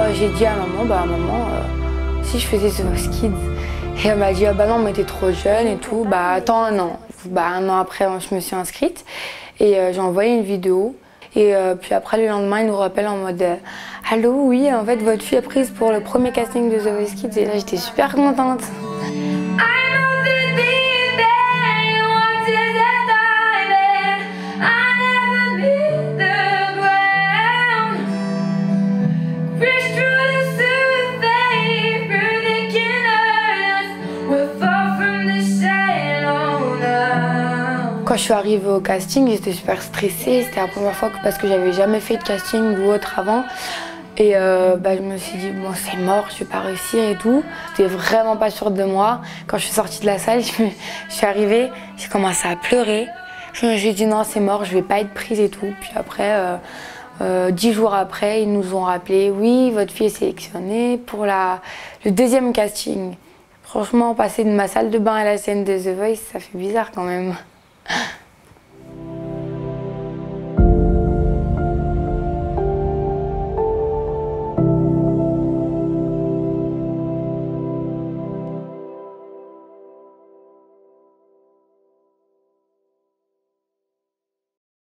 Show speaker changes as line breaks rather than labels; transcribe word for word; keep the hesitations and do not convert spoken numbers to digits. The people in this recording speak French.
j'ai dit à maman, bah maman, euh, si je faisais The Voice Kids. Et elle m'a dit, ah bah non, mais t'es trop jeune et tout. Bah attends un an. Bah un an après, je me suis inscrite et euh, j'ai envoyé une vidéo. Et euh, puis après, le lendemain, il nous rappelle en mode euh, allô, oui, en fait, votre fille est prise pour le premier casting de The Voice Kids. Et là, j'étais super contente. Quand je suis arrivée au casting, j'étais super stressée. C'était la première fois que, parce que j'avais jamais fait de casting ou autre avant. Et euh, bah, je me suis dit, bon, c'est mort, je vais pas réussir et tout. J'étais vraiment pas sûre de moi. Quand je suis sortie de la salle, je, me, je suis arrivée, j'ai commencé à pleurer. Je me suis dit, non, c'est mort, je vais pas être prise et tout. Puis après, euh, euh, dix jours après, ils nous ont rappelé, oui, votre fille est sélectionnée pour la, le deuxième casting. Franchement, passer de ma salle de bain à la scène de The Voice, ça fait bizarre quand même.